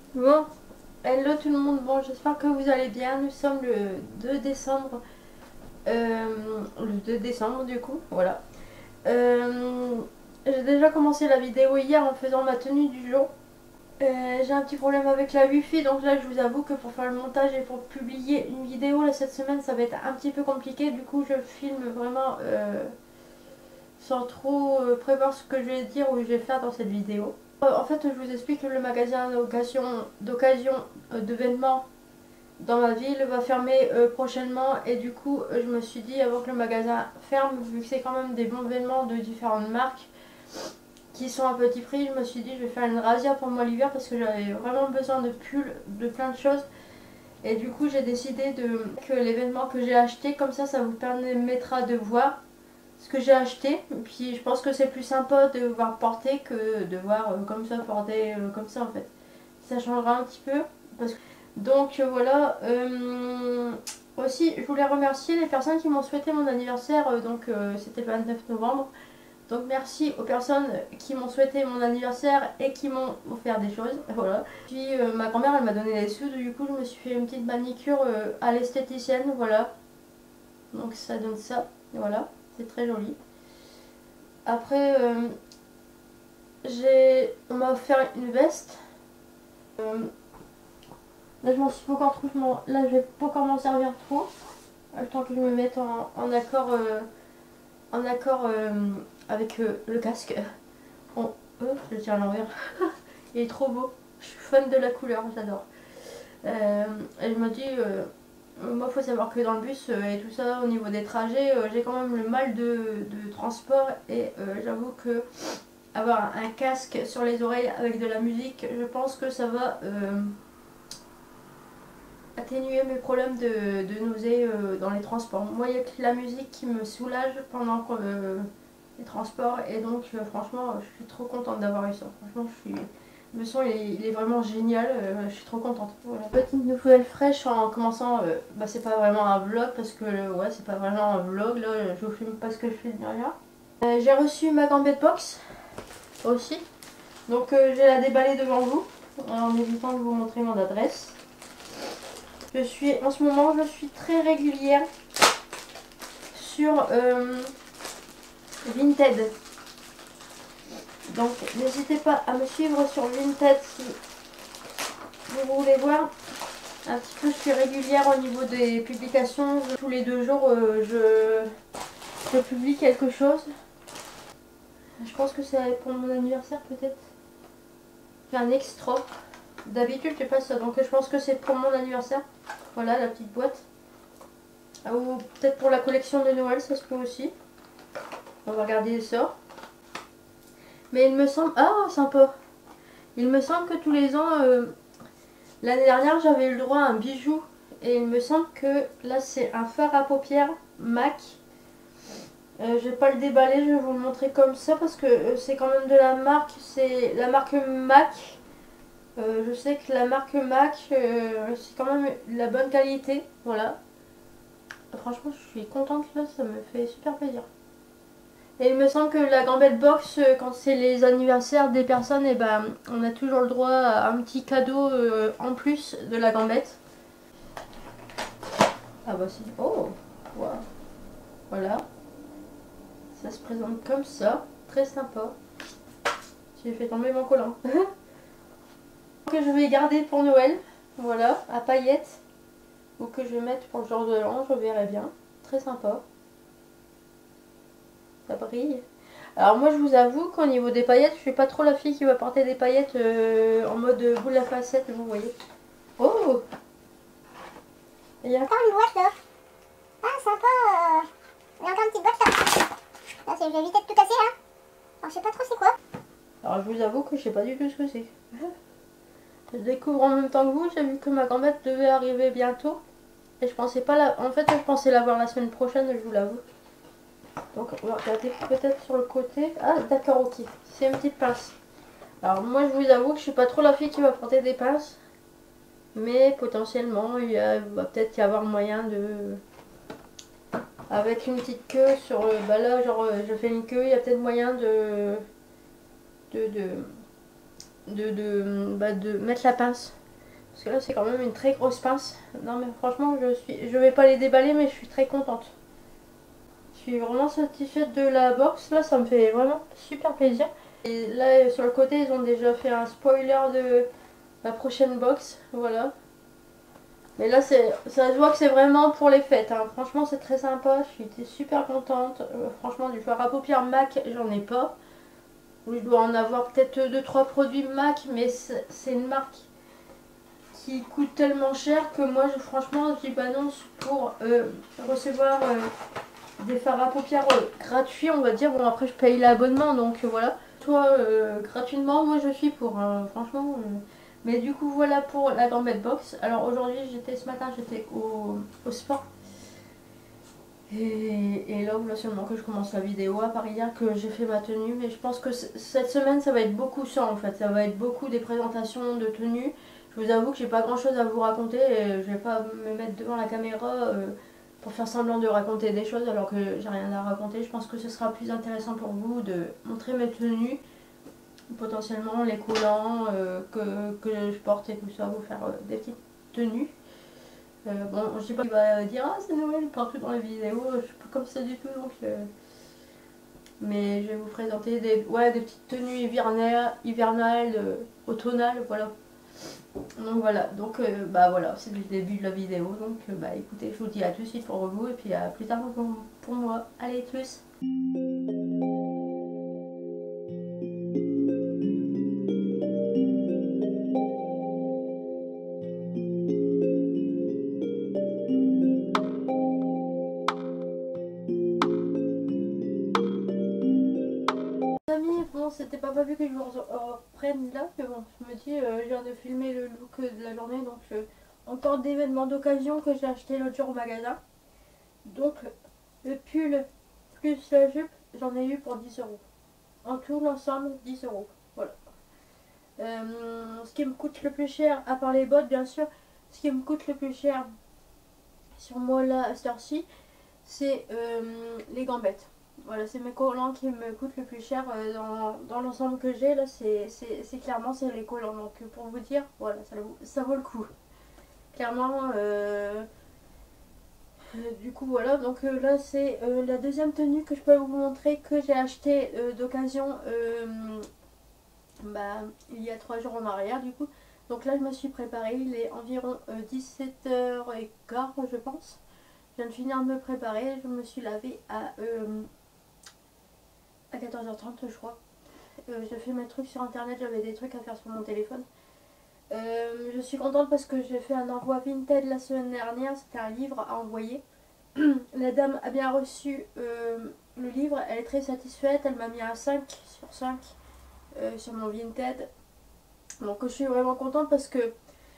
Bon, hello tout le monde, bon j'espère que vous allez bien, nous sommes le 2 décembre, le 2 décembre du coup, voilà. Euh, j'ai déjà commencé la vidéo hier en faisant ma tenue du jour. J'ai un petit problème avec la wifi, donc là je vous avoue que pour faire le montage et pour publier une vidéo là, cette semaine ça va être un petit peu compliqué, du coup je filme vraiment sans trop prévoir ce que je vais dire ou je vais faire dans cette vidéo. En fait, je vous explique que le magasin d'occasion de vêtements dans ma ville va fermer prochainement et du coup je me suis dit avant que le magasin ferme, vu que c'est quand même des bons vêtements de différentes marques qui sont à petit prix, je me suis dit je vais faire une razzia pour moi l'hiver parce que j'avais vraiment besoin de pulls, de plein de choses. Et du coup j'ai décidé que les vêtements que j'ai achetés, comme ça vous permettra de voir ce que j'ai acheté. Et puis je pense que c'est plus sympa de voir porter que de voir comme ça porter comme ça en fait. Ça changera un petit peu. Donc voilà. Aussi, je voulais remercier les personnes qui m'ont souhaité mon anniversaire. C'était le 29 novembre. Donc merci aux personnes qui m'ont souhaité mon anniversaire et qui m'ont offert des choses. Voilà. Puis ma grand-mère elle m'a donné les sous. Du coup je me suis fait une petite manicure à l'esthéticienne. Voilà. Donc ça donne ça. Voilà. C'est très joli. Après, on m'a offert une veste. Là, je m'en suis pas encore trop. Là, je vais pas encore m'en servir trop. Le temps que je me mette en accord avec le casque. Je le tiens à l'envers. Il est trop beau. Je suis fan de la couleur, j'adore. Et je me dis, moi, il faut savoir que dans le bus et tout ça, au niveau des trajets, j'ai quand même le mal de transport. Et j'avoue que avoir un casque sur les oreilles avec de la musique, je pense que ça va atténuer mes problèmes de nausée dans les transports. Moi, il n'y a que la musique qui me soulage pendant les transports et donc franchement, je suis trop contente d'avoir eu ça. Franchement, le son il est vraiment génial, je suis trop contente. Voilà. Petite nouvelle fraîche en commençant, c'est pas vraiment un vlog parce que ouais, c'est pas vraiment un vlog là, je vous filme pas ce que je fais de rien. J'ai reçu ma gambette box aussi. Donc je vais la déballer devant vous en évitant de vous montrer mon adresse. En ce moment, je suis très régulière sur Vinted. Donc n'hésitez pas à me suivre sur Vinted si vous voulez voir. Un petit peu, je suis régulière au niveau des publications. Tous les 2 jours, je publie quelque chose. Je pense que c'est pour mon anniversaire peut-être. J'ai un extra. D'habitude, je fais pas ça. Donc je pense que c'est pour mon anniversaire. Voilà la petite boîte. Ou peut-être pour la collection de Noël, ça se peut aussi. On va regarder ça. Mais il me semble... Ah, sympa. Il me semble que tous les ans... l'année dernière, j'avais eu le droit à un bijou. Et il me semble que là, c'est un fard à paupières MAC. Je vais pas le déballer, je vais vous le montrer comme ça parce que c'est quand même de la marque. C'est la marque MAC. Je sais que la marque MAC, c'est quand même de la bonne qualité. Voilà. Franchement, je suis contente là, ça me fait super plaisir. Et il me semble que la gambette box, quand c'est les anniversaires des personnes, et ben, on a toujours le droit à un petit cadeau en plus de la gambette. Ah bah si. Oh wow. Voilà. Ça se présente comme ça. Très sympa. J'ai fait tomber mon collant. Que je vais garder pour Noël. Voilà, à paillettes. Ou que je vais mettre pour le jour de l'an, je verrai bien. Très sympa. Ça brille. Alors moi je vous avoue qu'au niveau des paillettes, je suis pas trop la fille qui va porter des paillettes en mode boule à facettes, vous voyez. Oh, il y a encore une boîte là. Ah sympa. Il y a encore une petite boîte là. Là je vais éviter de tout casser là. Alors je sais pas trop c'est quoi. Alors je vous avoue que je sais pas du tout ce que c'est. Je découvre en même temps que vous, j'ai vu que ma grand-mère devait arriver bientôt. Et je pensais pas la... En fait je pensais la voir la semaine prochaine, je vous l'avoue. Donc on va regarder peut-être sur le côté. Ah d'accord, ok. C'est une petite pince. Alors moi je vous avoue que je suis pas trop la fille qui va porter des pinces. Mais potentiellement va peut-être y avoir moyen de... Avec une petite queue sur le... Bah là genre je fais une queue, il y a peut-être moyen de mettre la pince Parce que là c'est quand même une très grosse pince. Non mais franchement je vais pas les déballer mais je suis très contente. Je suis vraiment satisfaite de la box. Là ça me fait vraiment super plaisir. Et là sur le côté ils ont déjà fait un spoiler de la prochaine box. Voilà. Mais là ça se voit que c'est vraiment pour les fêtes. Hein. Franchement c'est très sympa. Je suis super contente. Franchement du fard à paupières MAC j'en ai pas. Je dois en avoir peut-être 2-3 produits MAC. Mais c'est une marque qui coûte tellement cher que moi franchement je dis pas non pour recevoir des fards à paupières gratuits on va dire. Bon après je paye l'abonnement donc voilà. Toi gratuitement moi je suis pour franchement mais du coup voilà pour la Gambette Box. Alors aujourd'hui ce matin j'étais au sport. Et là seulement que je commence la vidéo, à part hier que j'ai fait ma tenue, mais je pense que cette semaine ça va être beaucoup ça en fait, ça va être beaucoup des présentations de tenues. Je vous avoue que j'ai pas grand chose à vous raconter et je vais pas me mettre devant la caméra pour faire semblant de raconter des choses alors que j'ai rien à raconter. Je pense que ce sera plus intéressant pour vous de montrer mes tenues, potentiellement les collants que je porte et tout ça, vous faire des petites tenues. Bon, je sais pas qui va dire ah c'est Noël partout dans les vidéos, je suis pas comme ça du tout donc mais je vais vous présenter des petites tenues hivernales, automnales, voilà. Donc voilà, donc bah voilà, c'est le début de la vidéo, donc bah écoutez, je vous dis à tout de suite pour vous et puis à plus tard pour moi. Allez, plus. Amis, bon c'était pas prévu que je vous reprenne là, mais bon, je me dis, je viens de filmer le look de la journée, donc encore d'événements d'occasion que j'ai acheté l'autre jour au magasin. Donc le pull plus la jupe, j'en ai eu pour 10 euros. En tout l'ensemble 10 euros. Voilà. Ce qui me coûte le plus cher, à part les bottes bien sûr, ce qui me coûte le plus cher sur moi là à cette heure-ci, c'est les gambettes. Voilà, c'est mes collants qui me coûtent le plus cher dans l'ensemble que j'ai. Là, c'est clairement c'est les collants. Donc pour vous dire, voilà, ça vaut le coup. Clairement, du coup voilà, donc là c'est la deuxième tenue que je peux vous montrer que j'ai acheté d'occasion il y a 3 jours en arrière du coup. Donc là je me suis préparée, il est environ 17h15 je pense. Je viens de finir de me préparer, je me suis lavée à 14h30 je crois. J'ai fait mes trucs sur internet, j'avais des trucs à faire sur mon téléphone. Je suis contente parce que j'ai fait un envoi Vinted la semaine dernière, c'était un livre à envoyer. La dame a bien reçu le livre, elle est très satisfaite, elle m'a mis un 5 sur 5 sur mon Vinted. Donc je suis vraiment contente parce que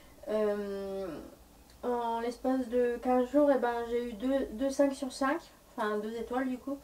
en l'espace de 15 jours, j'ai eu 2 5 sur 5, enfin 2 étoiles du coup.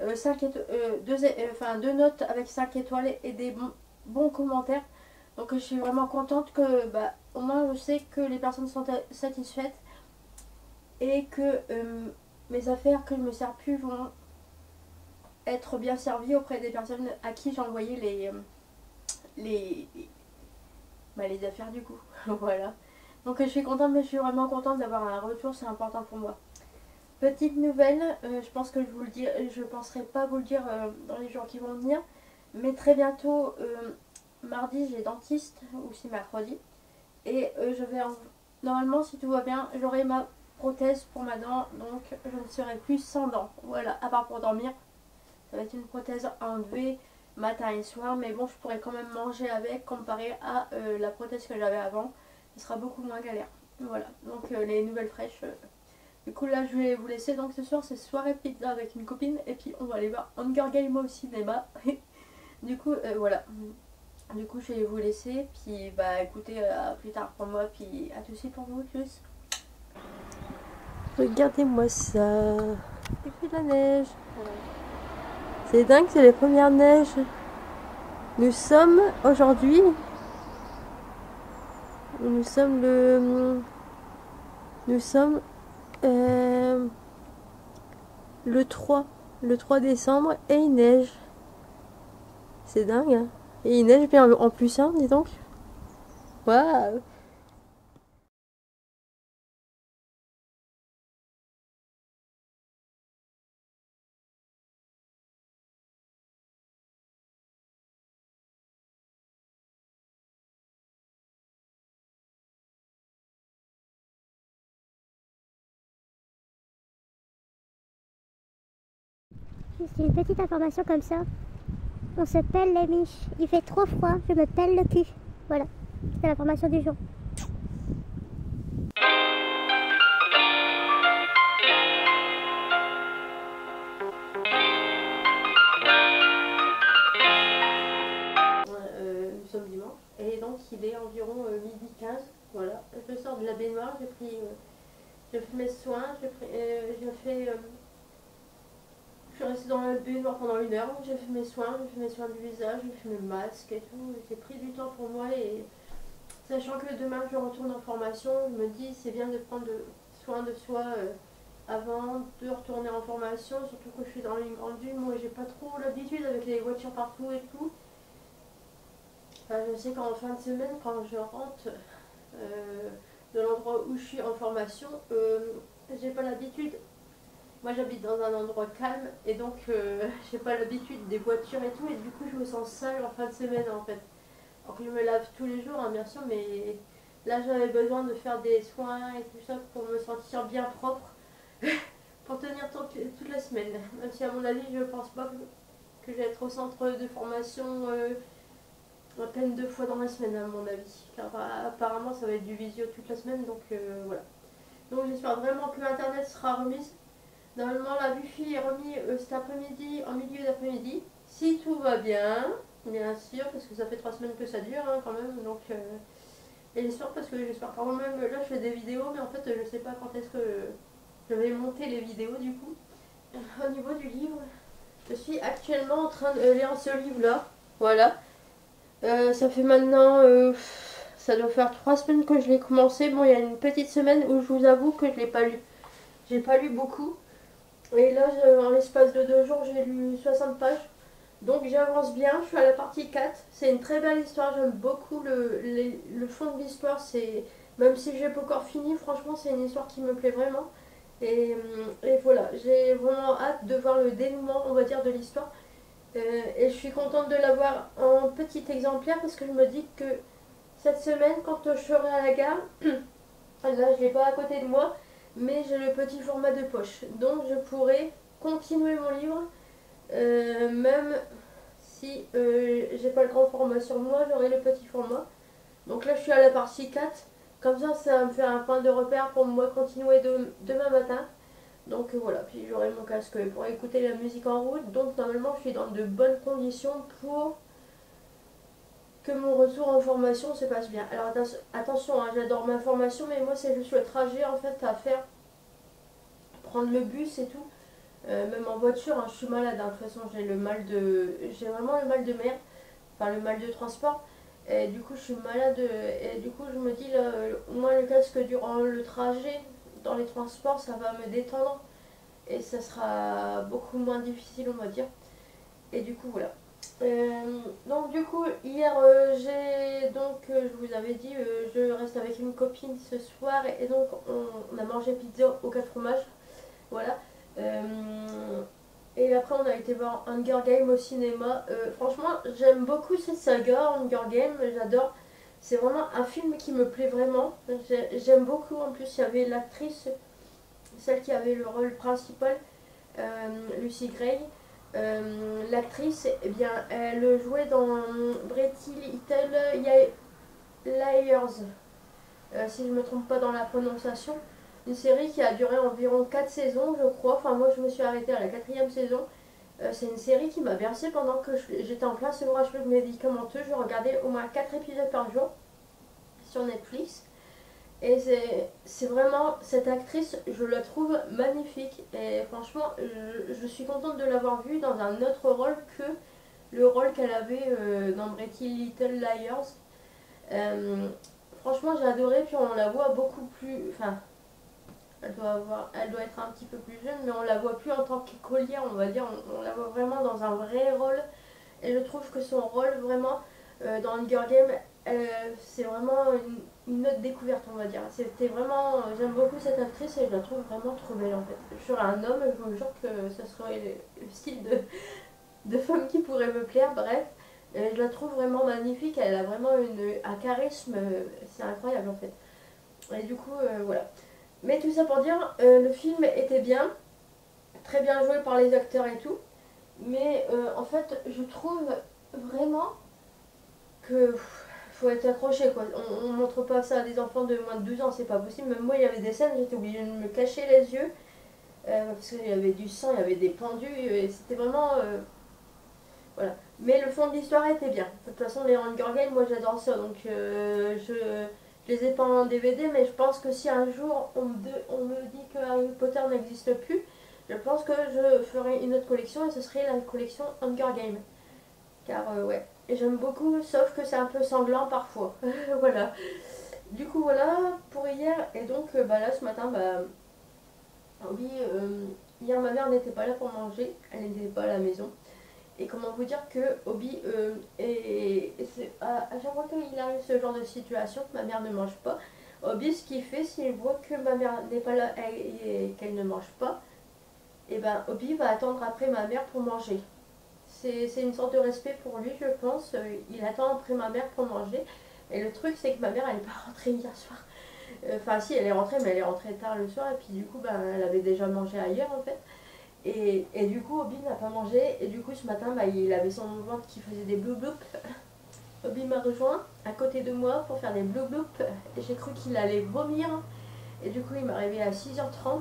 2 notes avec 5 étoiles et des bons commentaires. Donc je suis vraiment contente que au moins je sais que les personnes sont satisfaites et que mes affaires que je me sers plus vont être bien servies auprès des personnes à qui j'ai envoyé les affaires du coup. Voilà. Donc je suis contente, mais je suis vraiment contente d'avoir un retour, c'est important pour moi. Petite nouvelle, je pense que je penserai pas vous le dire dans les jours qui vont venir, mais très bientôt, mardi j'ai dentiste, ou si mercredi, et normalement si tout va bien, j'aurai ma prothèse pour ma dent, donc je ne serai plus sans dents, voilà, à part pour dormir. Ça va être une prothèse à enlever matin et soir, mais bon je pourrais quand même manger avec comparé à la prothèse que j'avais avant, ce sera beaucoup moins galère. Voilà, donc les nouvelles fraîches. Du coup là je vais vous laisser, donc ce soir c'est soirée pizza avec une copine et puis on va aller voir Hunger Games au cinéma. Du coup voilà. Du coup je vais vous laisser, puis écoutez à plus tard pour moi, puis à tout de suite pour vous, tous. Regardez-moi ça. Il fait de la neige. C'est dingue, c'est les premières neiges. Nous sommes aujourd'hui. Nous sommes le 3 décembre et il neige. C'est dingue hein. Et il neige bien en plus hein, dis donc. Waouh. Juste une petite information comme ça. On se pèle les miches. Il fait trop froid, je me pèle le cul. Voilà, c'était l'information du jour. Nous sommes dimanche et donc il est environ midi 15. Voilà, je sors de la baignoire, j'ai fait mes soins, je suis restée dans la baignoire pendant 1 heure, j'ai fait mes soins du visage, j'ai fait mes masques et tout. J'ai pris du temps pour moi et sachant que demain je retourne en formation, je me dis c'est bien de prendre soin de soi avant de retourner en formation, surtout que je suis dans une grande ville. Moi j'ai pas trop l'habitude avec les voitures partout et tout. Enfin, je sais qu'en fin de semaine, quand je rentre de l'endroit où je suis en formation, j'ai pas l'habitude. Moi j'habite dans un endroit calme et donc j'ai pas l'habitude des voitures et tout, et du coup je me sens sale en fin de semaine en fait. Alors que je me lave tous les jours hein, bien sûr, mais là j'avais besoin de faire des soins et tout ça pour me sentir bien propre pour tenir toute la semaine. Même si à mon avis je pense pas que je vais être au centre de formation à peine 2 fois dans la semaine à mon avis. Car apparemment ça va être du visio toute la semaine, donc voilà. Donc j'espère vraiment que l'internet sera remise. Normalement la Wi-Fi est remis cet après-midi, en milieu d'après-midi. Si tout va bien, bien sûr, parce que ça fait 3 semaines que ça dure hein, quand même. Donc, et j'espère j'espère quand même, là je fais des vidéos, mais en fait je sais pas quand est-ce que je vais monter les vidéos du coup. Au niveau du livre, je suis actuellement en train de lire ce livre-là. Voilà. Ça fait maintenant, ça doit faire 3 semaines que je l'ai commencé. Bon, il y a une petite semaine où je vous avoue que je l'ai pas lu. J'ai pas lu beaucoup. Et là, en l'espace de 2 jours, j'ai lu 60 pages. Donc j'avance bien, je suis à la partie 4. C'est une très belle histoire, j'aime beaucoup le fond de l'histoire. Même si j'ai pas encore fini, franchement, c'est une histoire qui me plaît vraiment. Et voilà, j'ai vraiment hâte de voir le dénouement, on va dire, de l'histoire. Et je suis contente de l'avoir en petit exemplaire parce que je me dis que cette semaine, quand je serai à la gare, là je ne l'ai pas à côté de moi, mais j'ai le petit format de poche. Donc je pourrai continuer mon livre, même si j'ai pas le grand format sur moi, j'aurai le petit format. Donc là je suis à la partie 4. Comme ça me fait un point de repère pour moi continuer demain matin. Donc voilà, puis j'aurai mon casque pour écouter la musique en route. Donc normalement je suis dans de bonnes conditions pour que mon retour en formation se passe bien. Alors attention, hein, j'adore ma formation, mais moi c'est juste le trajet en fait à faire. Prendre le bus et tout. Même en voiture, hein, je suis malade. Hein, de toute façon j'ai vraiment le mal de mer. Enfin le mal de transport. Et du coup je suis malade. Et du coup je me dis là, au moins le casque durant le trajet dans les transports, ça va me détendre. Et ça sera beaucoup moins difficile on va dire. Et du coup voilà. Donc du coup hier je vous avais dit je reste avec une copine ce soir et donc on a mangé pizza aux 4 fromages. Voilà. Et après on a été voir Hunger Games au cinéma. Franchement j'aime beaucoup cette saga Hunger Games, j'adore. C'est vraiment un film qui me plaît vraiment. J'aime beaucoup. En plus il y avait l'actrice, celle qui avait le rôle principal, Lucy Gray. L'actrice, eh bien, elle jouait dans Pretty Little Liars, si je ne me trompe pas dans la prononciation. Une série qui a duré environ 4 saisons, je crois. Enfin, moi, je me suis arrêtée à la 4e saison. C'est une série qui m'a bercée pendant que j'étais en plein sevrage médicamenteux. Je regardais au moins 4 épisodes par jour sur Netflix. Et c'est vraiment, cette actrice, je la trouve magnifique. Et franchement, je suis contente de l'avoir vue dans un autre rôle que le rôle qu'elle avait dans Pretty Little Liars. Franchement, j'ai adoré. Puis on la voit beaucoup plus... Enfin, elle doit être un petit peu plus jeune, mais on la voit plus en tant qu'écolière, on va dire. On la voit vraiment dans un vrai rôle. Et je trouve que son rôle, vraiment, dans Hunger Games, c'est vraiment une autre découverte, on va dire. C'était vraiment... J'aime beaucoup cette actrice et je la trouve vraiment trop belle, en fait. Je serais un homme, je me jure que ça serait le style de femme qui pourrait me plaire, bref. Je la trouve vraiment magnifique, elle a vraiment un charisme, c'est incroyable, en fait. Et du coup, voilà. Mais tout ça pour dire, le film était bien, très bien joué par les acteurs et tout. Mais en fait, je trouve vraiment que faut être accroché quoi. On montre pas ça à des enfants de moins de 12 ans, c'est pas possible. Même moi, il y avait des scènes, j'étais obligée de me cacher les yeux parce qu'il y avait du sang, il y avait des pendus et c'était vraiment voilà. Mais le fond de l'histoire était bien. De toute façon, les Hunger Games, moi j'adore ça, donc je les ai pas en DVD, mais je pense que si un jour on me dit que Harry Potter n'existe plus, je pense que je ferai une autre collection et ce serait la collection Hunger Games. Car ouais, et j'aime beaucoup, sauf que c'est un peu sanglant parfois. Voilà. Du coup voilà pour hier, et donc bah, là ce matin, bah, oui, hier ma mère n'était pas là pour manger, elle n'était pas à la maison. Et comment vous dire que Obi, à chaque fois qu'il arrive ce genre de situation, que ma mère ne mange pas, Obi, ce qu'il fait, s'il voit que ma mère n'est pas là et qu'elle ne mange pas, et ben Obi va attendre après ma mère pour manger. C'est une sorte de respect pour lui, je pense. Il attend après ma mère pour manger. Et le truc, c'est que ma mère, elle n'est pas rentrée hier soir. Enfin, si, elle est rentrée, mais elle est rentrée tard le soir. Et puis, du coup, ben, elle avait déjà mangé ailleurs, en fait. Et du coup, Obi n'a pas mangé. Et du coup, ce matin, bah, il avait son ventre qui faisait des blou bloup. Obi m'a rejoint à côté de moi pour faire des blou bloup. Et j'ai cru qu'il allait vomir. Et du coup, il m'a réveillée à 6h30.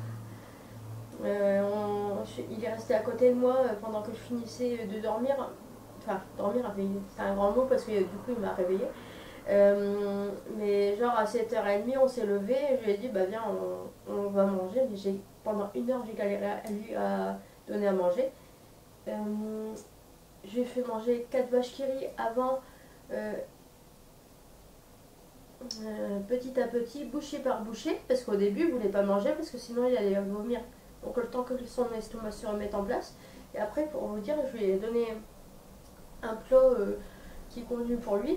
Il est resté à côté de moi pendant que je finissais de dormir. Enfin, dormir, c'est un grand mot parce que du coup, il m'a réveillée. Mais genre à 7h30, on s'est levé et je lui ai dit, bah viens, on va manger. Mais pendant 1 heure, j'ai galéré à lui à donner à manger. J'ai fait manger 4 vaches qui rient avant, euh, petit à petit, bouchée par bouchée, parce qu'au début, il voulait pas manger parce que sinon il allait vomir. Donc le temps que son estomac se remette en place. Et après, pour vous dire, je lui ai donné un plat qui est convenu pour lui.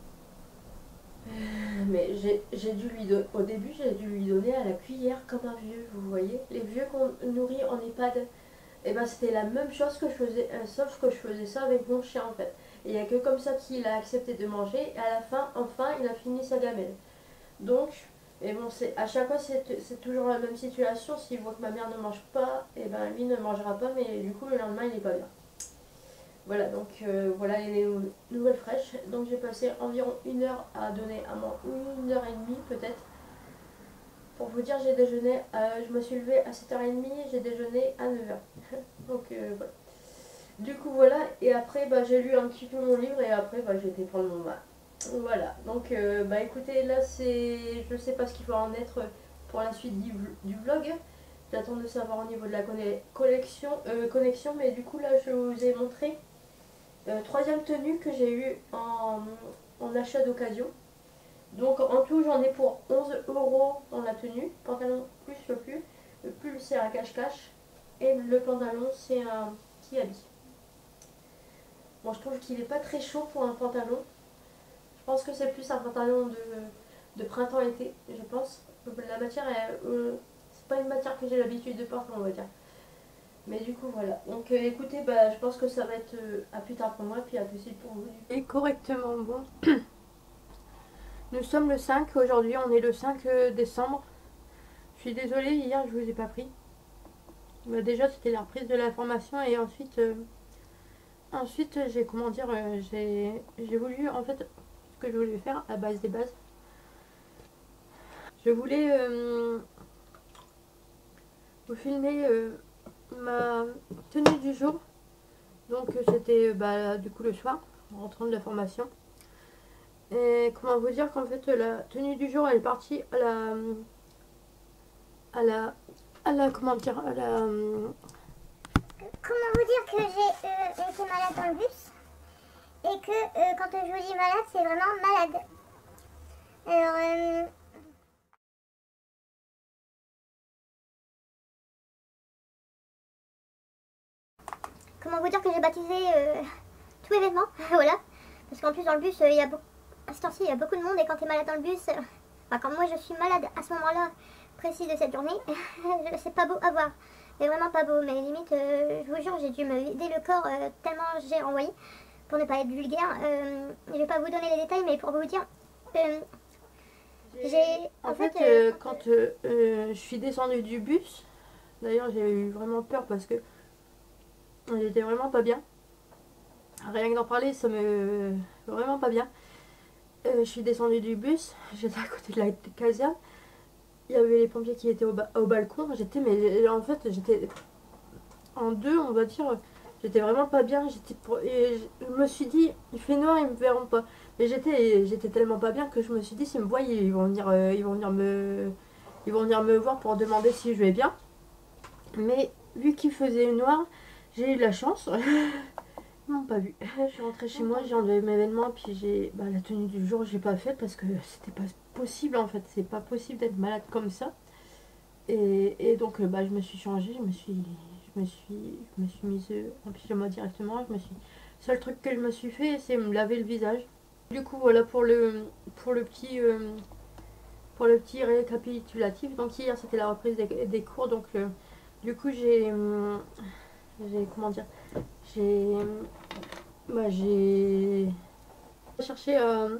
Mais au début, j'ai dû lui donner à la cuillère comme un vieux, vous voyez. Les vieux qu'on nourrit en EHPAD. Et ben c'était la même chose que je faisais, sauf que je faisais ça avec mon chien en fait. Et il n'y a que comme ça qu'il a accepté de manger. Et à la fin, enfin, il a fini sa gamelle. Donc, et bon, à chaque fois, c'est toujours la même situation. S'il voit que ma mère ne mange pas, et ben lui ne mangera pas, mais du coup, le lendemain, il n'est pas bien. Voilà, donc voilà les nouvelles fraîches. Donc j'ai passé environ 1 heure à donner à manger, 1 heure et demie peut-être. Pour vous dire, j'ai déjeuné, je me suis levée à 7h30, j'ai déjeuné à 9h. Donc voilà. Du coup voilà, et après bah, j'ai lu un petit peu mon livre et après bah, j'ai été prendre mon bain. Voilà, donc bah écoutez, là c'est. Je sais pas ce qu'il va en être pour la suite du vlog. J'attends de savoir au niveau de la connexion, mais du coup là je vous ai montré troisième tenue que j'ai eue en achat d'occasion. Donc en tout j'en ai pour 11 € dans la tenue. Pantalon plus le pull. Le pull c'est un cache-cache. Et le pantalon c'est un petit habit. Bon je trouve qu'il n'est pas très chaud pour un pantalon. Je pense que c'est plus un pantalon de printemps-été, je pense. La matière, c'est pas une matière que j'ai l'habitude de porter, on va dire. Mais du coup, voilà. Donc écoutez, bah, je pense que ça va être à plus tard pour moi, puis à tout de suite pour vous. Et correctement, bon. Nous sommes le 5 aujourd'hui, on est le 5 décembre. Je suis désolée, hier je vous ai pas pris. Bah, déjà, c'était la reprise de la formation et ensuite j'ai, comment dire, j'ai voulu, en fait, ce que je voulais faire à base des bases. Je voulais vous filmer ma tenue du jour. Donc c'était bah, du coup le soir, en rentrant de la formation. Et comment vous dire qu'en fait la tenue du jour elle est partie à la comment dire à la Comment vous dire que j'ai été malade dans le bus et que quand je vous dis malade, c'est vraiment malade. Alors, comment vous dire que j'ai baptisé tout événement, voilà. Parce qu'en plus dans le bus, il y a à ce temps-ci, il y a beaucoup de monde et quand tu es malade dans le bus, enfin quand moi je suis malade à ce moment-là précis de cette journée, c'est pas beau à voir. C'est vraiment pas beau, mais limite, je vous jure, j'ai dû me vider le corps tellement j'ai envoyé. Pour ne pas être vulgaire, je vais pas vous donner les détails, mais pour vous dire, en fait quand je suis descendue du bus, d'ailleurs j'ai eu vraiment peur parce que J'étais vraiment pas bien. Rien que d'en parler, ça me... vraiment pas bien. Je suis descendue du bus, j'étais à côté de la caserne. Il y avait les pompiers qui étaient au balcon. J'étais, mais en fait, j'étais en deux, on va dire. J'étais vraiment pas bien. Et je me suis dit, il fait noir, ils me verront pas. Mais j'étais tellement pas bien que je me suis dit, s'ils me voient, ils vont venir me voir pour demander si je vais bien. Mais vu qu'il faisait noir, j'ai eu de la chance. Ils m'ont pas vu. Je suis rentrée chez moi, j'ai enlevé mes vêtements, puis la tenue du jour, j'ai pas faite parce que c'était pas possible en fait. C'est pas possible d'être malade comme ça. Et donc je me suis changée, je me suis mise en pyjama directement. Seul truc que je me suis fait, c'est me laver le visage. Du coup voilà pour le petit récapitulatif. Donc hier c'était la reprise des cours, donc du coup j'ai comment dire, j'ai j'ai cherché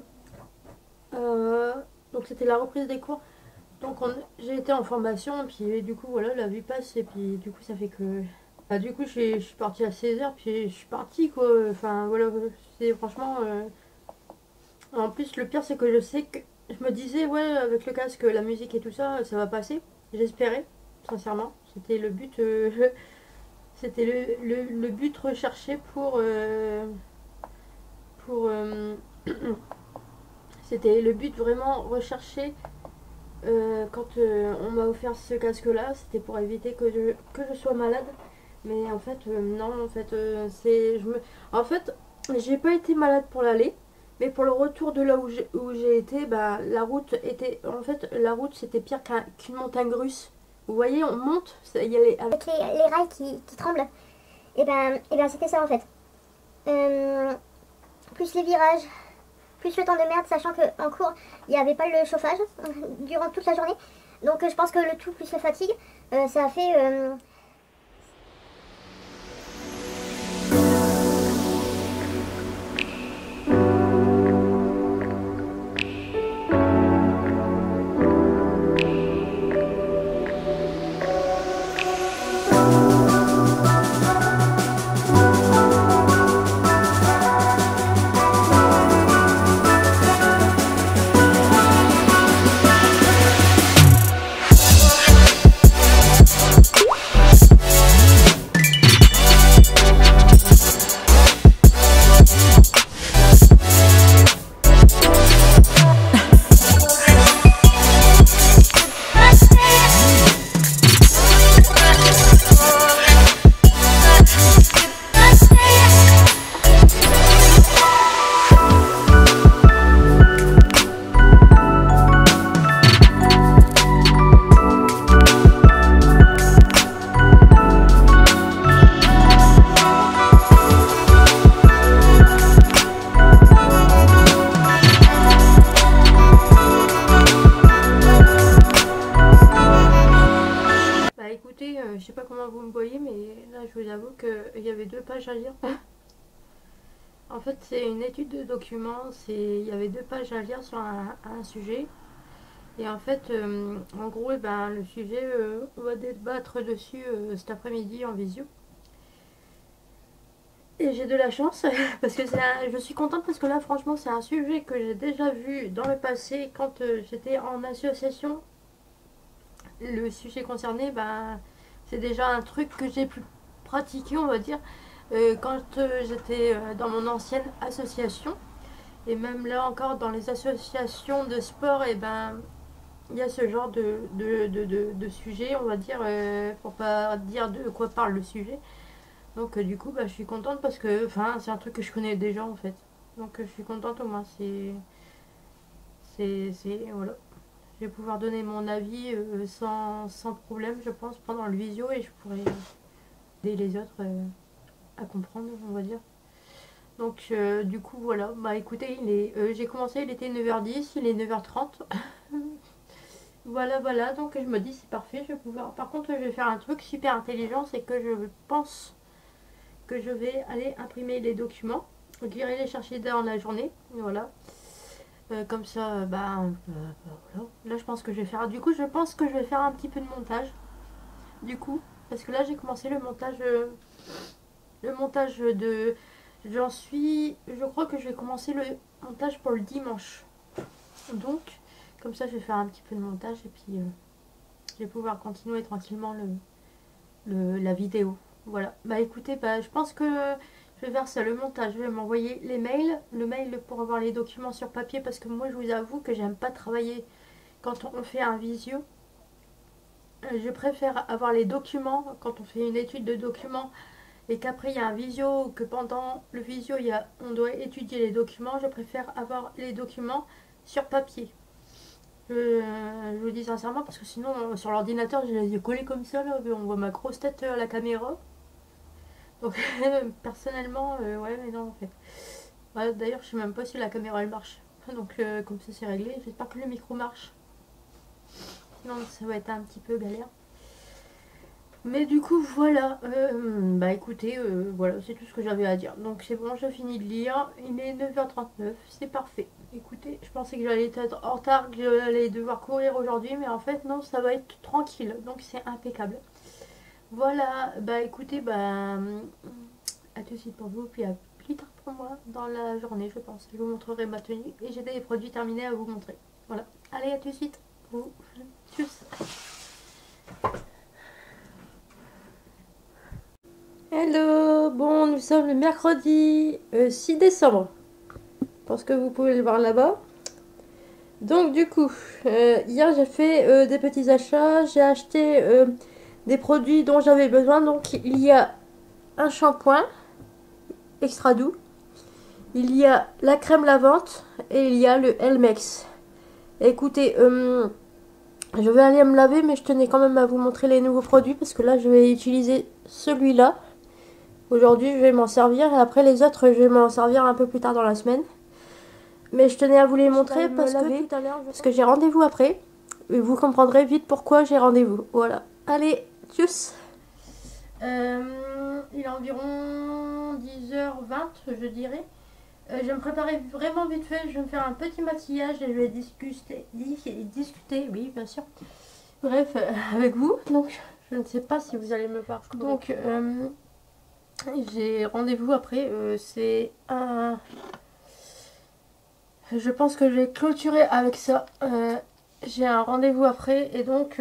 donc c'était la reprise des cours. Donc j'ai été en formation, puis du coup voilà, la vie passe, et puis du coup ça fait que... du coup je suis partie à 16h, puis je suis partie quoi, enfin voilà, c'est franchement... En plus le pire c'est que je sais que... Je me disais ouais, avec le casque, la musique et tout ça, ça va passer. J'espérais, sincèrement. C'était le but... c'était le but recherché pour c'était le but vraiment recherché. Quand on m'a offert ce casque là, c'était pour éviter que je sois malade. Mais en fait non, en fait en fait j'ai pas été malade pour l'aller, mais pour le retour de là où j'ai été, la route était, en fait la route c'était pire qu'une montagne russe. Vous voyez, on monte, il y a avec les rails qui tremblent. Et ben c'était ça en fait. Plus les virages, plus le temps de merde, sachant qu'en cours, il n'y avait pas le chauffage durant toute la journée. Donc je pense que le tout plus la fatigue, ça a fait... je sais pas comment vous me voyez, mais là je vous avoue qu'il y avait 2 pages à lire. En fait c'est une étude de document, il y avait 2 pages à lire sur un sujet. Et en fait, en gros, le sujet, on va débattre dessus cet après-midi en visio. Et j'ai de la chance, parce que je suis contente parce que là, franchement, c'est un sujet que j'ai déjà vu dans le passé quand j'étais en association. Le sujet concerné, c'est déjà un truc que j'ai pu pratiquer, on va dire, quand j'étais dans mon ancienne association. Et même là encore, dans les associations de sport, il y a ce genre de sujet, on va dire, pour pas dire de quoi parle le sujet. Donc du coup, je suis contente parce que c'est un truc que je connais déjà en fait. Donc je suis contente, au moins voilà. Je vais pouvoir donner mon avis sans problème, je pense, pendant le visio, et je pourrai aider les autres à comprendre, on va dire. Donc du coup voilà, écoutez, j'ai commencé, il était 9h10, il est 9h30. Voilà, donc je me dis c'est parfait, je vais pouvoir... Par contre je vais faire un truc super intelligent, c'est que je pense que je vais aller imprimer les documents. Donc j'irai les chercher dans la journée, voilà. Comme ça, voilà. Là je pense que je vais faire... Du coup je pense que je vais faire un petit peu de montage. Du coup, parce que là j'ai commencé le montage le montage de... J'en suis... Je crois que je vais commencer le montage pour le dimanche. Donc, comme ça, je vais faire un petit peu de montage et puis je vais pouvoir continuer tranquillement la vidéo. Voilà. Bah écoutez, bah, je pense que je vais faire ça, le montage. Je vais m'envoyer les mails, le mail pour avoir les documents sur papier parce que moi, je vous avoue que j'aime pas travailler quand on fait un visio. Je préfère avoir les documents quand on fait une étude de documents et qu'après il y a un visio ou que pendant le visio on doit étudier les documents. Je préfère avoir les documents sur papier. Je vous dis sincèrement parce que sinon sur l'ordinateur je les ai collés comme ça là, on voit ma grosse tête à la caméra. Donc personnellement ouais mais non en fait. Ouais, d'ailleurs je sais même pas si la caméra elle marche. Donc comme ça c'est réglé, j'espère que le micro marche. Sinon ça va être un petit peu galère. Mais du coup voilà, bah écoutez, voilà c'est tout ce que j'avais à dire. Donc c'est bon, j'ai fini de lire, il est 9h39, c'est parfait. Écoutez, je pensais que j'allais être en retard, que j'allais devoir courir aujourd'hui, mais en fait non, ça va être tranquille, donc c'est impeccable. Voilà, bah écoutez, bah à tout de suite pour vous, puis à plus tard pour moi dans la journée je pense. Je vous montrerai ma tenue et j'ai des produits terminés à vous montrer. Voilà, allez à tout de suite, vous, tchuss. Hello, bon, nous sommes le mercredi 6 décembre. Je pense que vous pouvez le voir là-bas. Donc du coup, hier j'ai fait des petits achats. J'ai acheté des produits dont j'avais besoin. Donc il y a un shampoing extra doux. Il y a la crème lavante et il y a le Elmex. Écoutez, je vais aller me laver mais je tenais quand même à vous montrer les nouveaux produits parce que là je vais utiliser celui-là. Aujourd'hui, je vais m'en servir et après les autres, je vais m'en servir un peu plus tard dans la semaine. Mais je tenais à vous les montrer parce que j'ai rendez-vous après. Et vous comprendrez vite pourquoi j'ai rendez-vous. Voilà. Allez, tchuss. Il est environ 10h20, je dirais. Je vais me préparer vraiment vite fait. Je vais me faire un petit maquillage et je vais discuter, oui, bien sûr. Bref, avec vous. Donc, je ne sais pas si vous allez me voir. Donc, j'ai rendez-vous après. C'est un... Je pense que je vais clôturer avec ça. J'ai un rendez-vous après et donc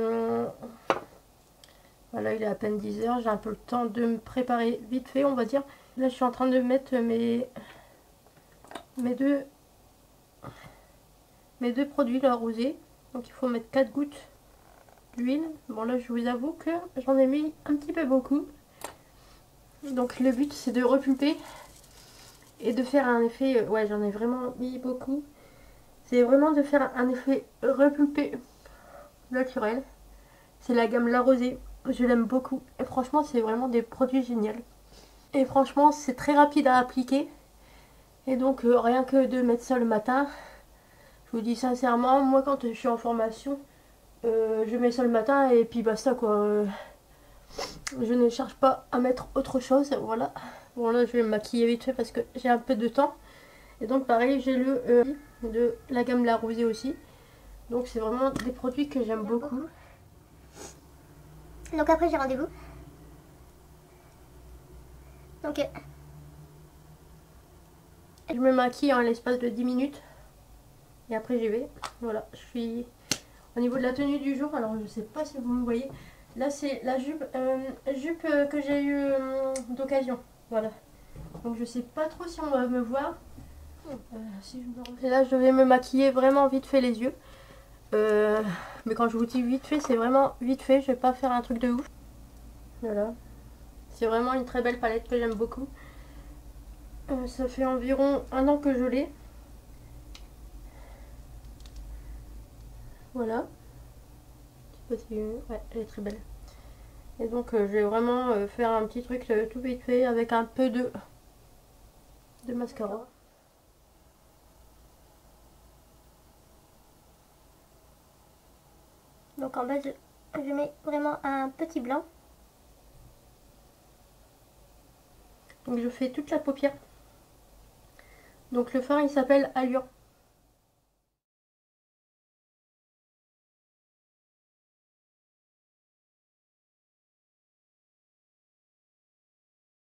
voilà, il est à peine 10h. J'ai un peu le temps de me préparer vite fait, on va dire. Là, je suis en train de mettre mes deux produits là rosés. Donc, il faut mettre 4 gouttes d'huile. Bon, là, je vous avoue que j'en ai mis un petit peu beaucoup. Donc, le but, c'est de repulper et de faire un effet... ouais, j'en ai vraiment mis beaucoup. C'est vraiment de faire un effet repulpé naturel. C'est la gamme La Rosée. Je l'aime beaucoup. Et franchement, c'est vraiment des produits géniaux. Et franchement, c'est très rapide à appliquer. Et donc, rien que de mettre ça le matin, je vous dis sincèrement, moi quand je suis en formation, je mets ça le matin et puis basta quoi. Je ne cherche pas à mettre autre chose. Voilà. Bon, là, je vais me maquiller vite fait parce que j'ai un peu de temps. Et donc, pareil, j'ai le de la gamme La Rosée aussi. Donc, c'est vraiment des produits que j'aime beaucoup. Donc après j'ai rendez-vous. Donc je me maquille en l'espace de 10 minutes. Et après j'y vais. Voilà, je suis au niveau de la tenue du jour. Alors je sais pas si vous me voyez. Là c'est la jupe, que j'ai eu d'occasion. Voilà. Donc je sais pas trop si on va me voir. Et là je vais me maquiller vraiment vite fait les yeux. Mais quand je vous dis vite fait, c'est vraiment vite fait. Je vais pas faire un truc de ouf. Voilà. C'est vraiment une très belle palette que j'aime beaucoup. Ça fait environ 1 an que je l'ai. Voilà. Je sais pas si... ouais, elle est très belle. Et donc je vais vraiment faire un petit truc tout vite fait avec un peu de mascara. Donc en bas je mets vraiment un petit blanc. Donc je fais toute la paupière. Donc le fard il s'appelle Allure.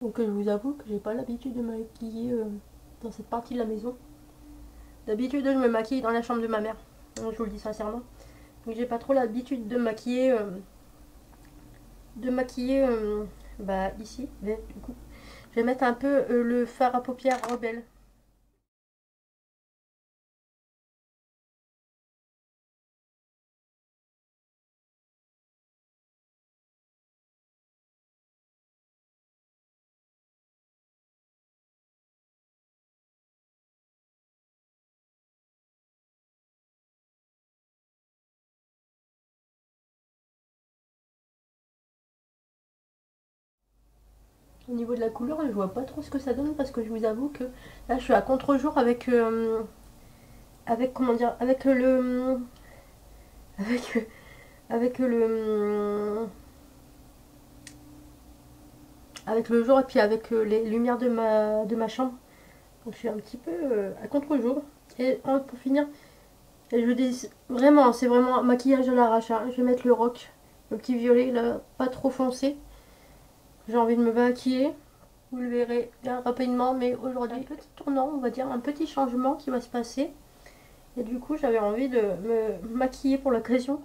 Donc je vous avoue que j'ai pas l'habitude de me maquiller dans cette partie de la maison. D'habitude je me maquille dans la chambre de ma mère. Donc, je vous le dis sincèrement. Donc j'ai pas trop l'habitude de maquiller bah ici. Mais, du coup, je vais mettre un peu le fard à paupières Rebelle. Au niveau de la couleur, je vois pas trop ce que ça donne parce que je vous avoue que là je suis à contre-jour avec comment dire, avec avec le jour et puis avec les lumières de ma chambre. Donc je suis un petit peu à contre-jour. Et pour finir, et je vous dis vraiment, c'est vraiment un maquillage à l'arrache. Hein. Je vais mettre le rock, le petit violet là, pas trop foncé. J'ai envie de me maquiller. Vous le verrez bien rapidement, mais aujourd'hui, un petit tournant, on va dire, un petit changement qui va se passer. Et du coup, j'avais envie de me maquiller pour l'occasion.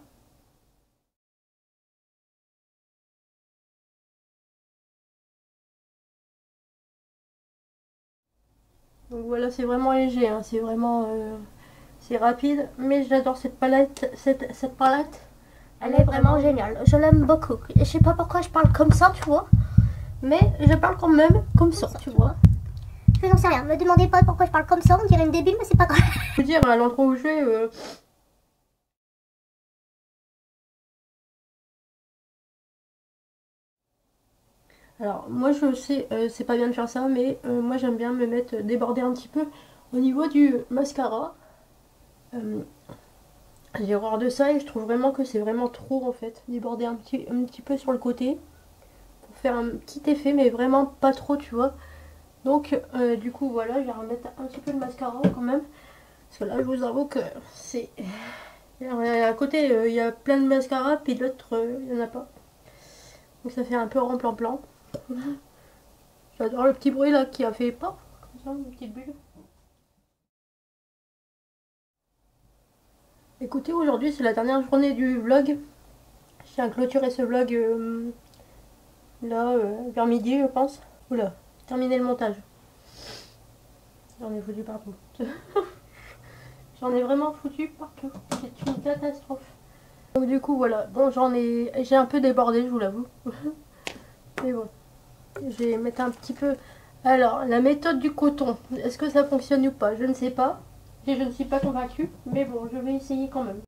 Donc voilà, c'est vraiment léger, hein, c'est vraiment c'est rapide, mais j'adore cette palette, cette palette. Elle est vraiment géniale, je l'aime beaucoup. Je sais pas pourquoi je parle comme ça, tu vois. Mais je parle quand même comme ça, tu vois. Je n'en sais rien, me demandez pas pourquoi je parle comme ça, on dirait une débile, mais c'est pas grave. Je veux dire, à l'endroit où je vais, alors moi je sais, c'est pas bien de faire ça, mais moi j'aime bien me mettre déborder un petit peu au niveau du mascara. J'ai horreur de ça et je trouve vraiment que c'est vraiment trop en fait. Déborder un petit peu sur le côté pour faire un petit effet, mais vraiment pas trop, tu vois. Donc du coup voilà, je vais remettre un petit peu de mascara quand même. Parce que là je vous avoue que c'est... À côté il y a plein de mascara, puis l'autre il n'y en a pas. Donc ça fait un peu remplan-plan. J'adore le petit bruit là qui a fait pop, comme ça, une petite bulle. Écoutez, aujourd'hui c'est la dernière journée du vlog. Je tiens à clôturer ce vlog là vers midi je pense. Oula, j'ai terminé le montage. J'en ai foutu partout. J'en ai vraiment foutu partout. C'est une catastrophe. Donc du coup voilà, bon j'ai un peu débordé, je vous l'avoue. Mais bon, je vais mettre un petit peu. Alors, la méthode du coton, est-ce que ça fonctionne ou pas? Je ne sais pas. Et je ne suis pas convaincue, mais bon, je vais essayer quand même.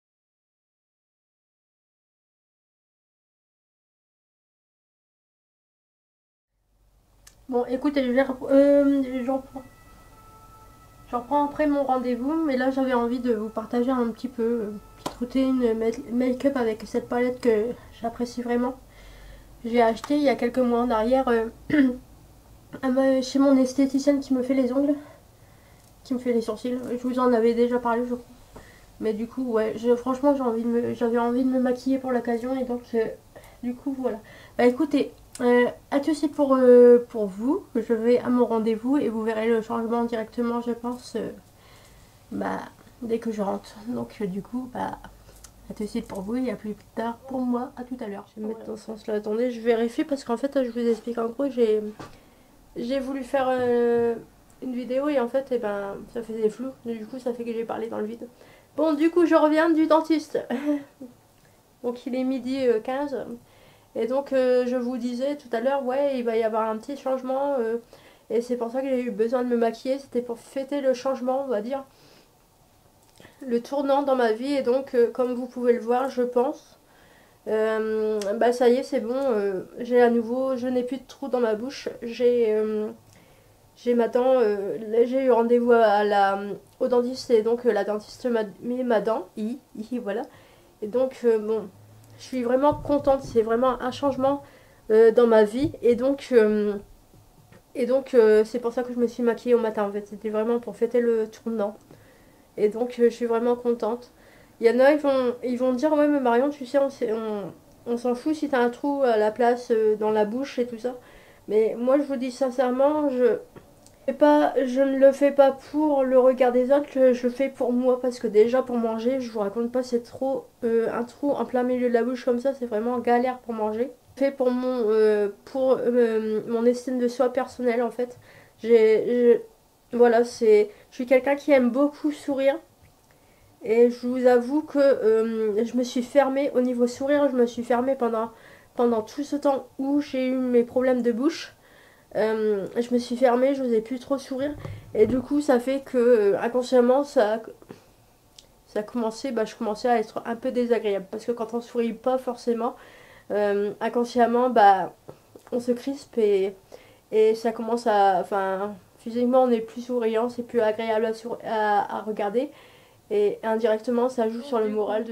Bon, écoutez, j'en prends après mon rendez-vous, mais là j'avais envie de vous partager un petit peu petite routine make-up avec cette palette que j'apprécie vraiment. J'ai acheté il y a quelques mois en arrière chez mon esthéticienne qui me fait les ongles, qui me fait les sourcils. Je vous en avais déjà parlé, je crois. Mais du coup, ouais, franchement, j'avais envie de me maquiller pour l'occasion et donc, du coup, voilà. Bah écoutez, à tout de suite pour vous. Je vais à mon rendez-vous et vous verrez le changement directement, je pense, bah, dès que je rentre. Donc, du coup, bah, à tout de suite pour vous et à plus tard pour moi. À tout à l'heure. Je vais me mettre dans ce sens-là. Attendez, je vérifie parce qu'en fait, je vous explique en gros, j'ai voulu faire une vidéo et en fait, eh ben, ça faisait flou. Du coup, ça fait que j'ai parlé dans le vide. Bon, du coup, je reviens du dentiste. Donc, il est midi 15. Et donc, je vous disais tout à l'heure, ouais, il va y avoir un petit changement. Et c'est pour ça que j'ai eu besoin de me maquiller. C'était pour fêter le changement, on va dire. Le tournant dans ma vie. Et donc, comme vous pouvez le voir, je pense. Bah, ça y est, c'est bon. J'ai à nouveau, je n'ai plus de trous dans ma bouche. J'ai ma dent, j'ai eu rendez-vous au dentiste et donc la dentiste m'a mis ma dent, voilà. Et donc bon, je suis vraiment contente, c'est vraiment un changement dans ma vie et donc c'est pour ça que je me suis maquillée au matin en fait, c'était vraiment pour fêter le tournant. Et donc je suis vraiment contente. Il y en a, ils vont dire ouais mais Marion tu sais on s'en fout si t'as un trou à la place dans la bouche et tout ça. Mais moi, je vous dis sincèrement, je ne le fais pas pour le regard des autres, je le fais pour moi parce que déjà pour manger, je vous raconte pas, c'est trop un trou en plein milieu de la bouche comme ça, c'est vraiment galère pour manger. Je le fais pour mon estime de soi personnelle en fait. Voilà, je suis quelqu'un qui aime beaucoup sourire et je vous avoue que je me suis fermée au niveau sourire, je me suis fermée pendant tout ce temps où j'ai eu mes problèmes de bouche. Je me suis fermée, je n'osais plus trop sourire. Et du coup, ça fait que inconsciemment, ça a commencé, je commençais à être un peu désagréable. Parce que quand on sourit pas forcément, inconsciemment, on se crispe et ça commence à. Enfin, physiquement, on est plus souriant, c'est plus agréable à regarder. Et indirectement, ça joue sur le moral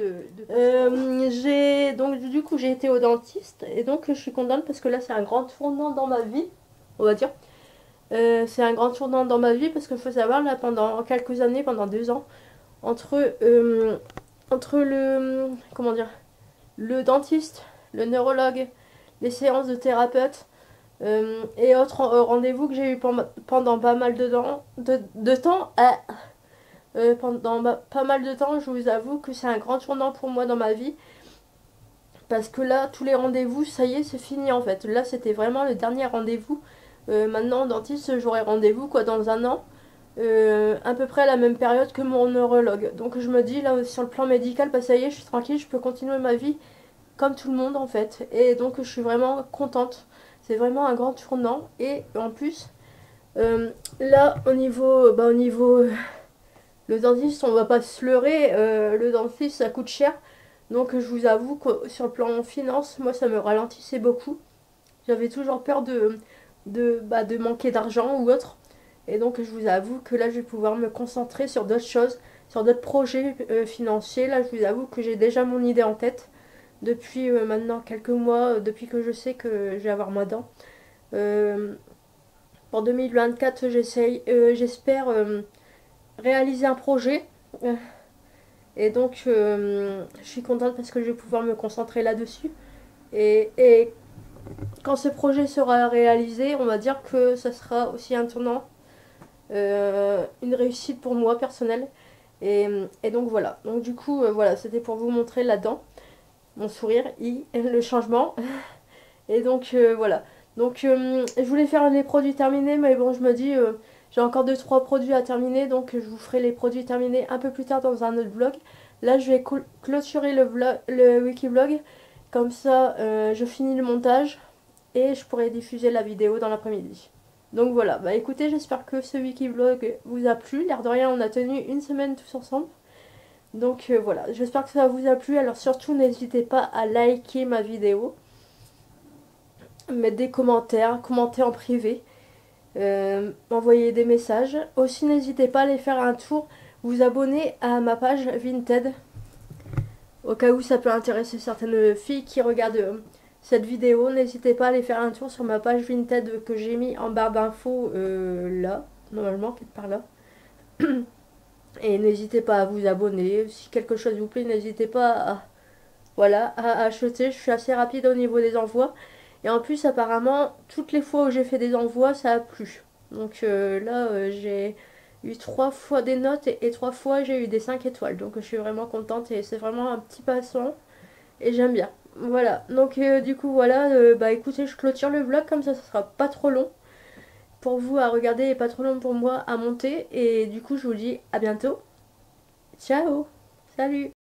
donc du coup, j'ai été au dentiste. Et donc, je suis contente parce que là, c'est un grand tournant dans ma vie, on va dire. C'est un grand tournant dans ma vie parce qu'il faut savoir, là, pendant quelques années, pendant 2 ans, entre, entre comment dire, le dentiste, le neurologue, les séances de thérapeute et autres rendez-vous que j'ai eu pendant pas mal de temps, pas mal de temps, je vous avoue que c'est un grand tournant pour moi dans ma vie. Parce que là, tous les rendez-vous, ça y est, c'est fini en fait. Là, c'était vraiment le dernier rendez-vous. Maintenant, au dentiste, j'aurai rendez-vous quoi dans un an. À peu près à la même période que mon neurologue. Donc je me dis, là, sur le plan médical, ça y est, je suis tranquille, je peux continuer ma vie comme tout le monde en fait. Et donc, je suis vraiment contente. C'est vraiment un grand tournant. Et en plus, là, au niveau le dentiste, on va pas se leurrer, le dentiste ça coûte cher. Donc je vous avoue que sur le plan finance, moi ça me ralentissait beaucoup. J'avais toujours peur de manquer d'argent ou autre. Et donc je vous avoue que là je vais pouvoir me concentrer sur d'autres choses, sur d'autres projets financiers. Là je vous avoue que j'ai déjà mon idée en tête depuis maintenant quelques mois, depuis que je sais que je vais avoir ma dent. Pour 2024 j'espère réaliser un projet. Et donc, je suis contente parce que je vais pouvoir me concentrer là-dessus. Et quand ce projet sera réalisé, on va dire que ça sera aussi un tournant, une réussite pour moi personnelle. Et donc voilà. Donc du coup, voilà, c'était pour vous montrer là-dedans mon sourire, le changement. Et donc voilà. Donc je voulais faire les produits terminés, mais bon, je me dis, j'ai encore 2 3 produits à terminer, donc je vous ferai les produits terminés un peu plus tard dans un autre vlog. Là, je vais clôturer le Wikivlog. Comme ça, je finis le montage et je pourrai diffuser la vidéo dans l'après-midi. Donc voilà, écoutez, j'espère que ce Wikivlog vous a plu. L'air de rien, on a tenu une semaine tous ensemble. Donc voilà, j'espère que ça vous a plu. Alors surtout, n'hésitez pas à liker ma vidéo, mettre des commentaires, commenter en privé, m'envoyer des messages. Aussi, n'hésitez pas à aller faire un tour, vous abonner à ma page Vinted, au cas où ça peut intéresser certaines filles qui regardent cette vidéo. N'hésitez pas à aller faire un tour sur ma page Vinted que j'ai mis en barre d'infos là, normalement, quelque part là. Et n'hésitez pas à vous abonner. Si quelque chose vous plaît, n'hésitez pas à acheter. Je suis assez rapide au niveau des envois. Et en plus, apparemment, toutes les fois où j'ai fait des envois, ça a plu. Donc là, j'ai eu 3 fois des notes et 3 fois j'ai eu des 5 étoiles. Donc je suis vraiment contente et c'est vraiment un petit passant. Et j'aime bien. Voilà. Donc du coup, voilà. Écoutez, je clôture le vlog comme ça sera pas trop long pour vous à regarder et pas trop long pour moi à monter. Et du coup, je vous dis à bientôt. Ciao. Salut.